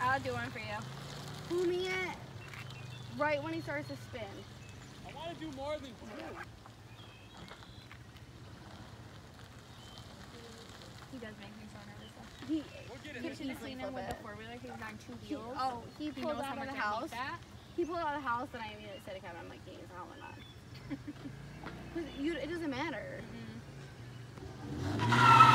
I'll do one for you. Pull me it right when he starts to spin. I want to do more than 2. He does make me so nervous. We'll get You it. should have seen him with the 4-wheeler. He was on 2 wheels. He He pulled knows how out of much the I house. hate that. He pulled out of the house, and I immediately said to Kevin, I'm like, dang, it's not one up. It doesn't matter. Mm-hmm.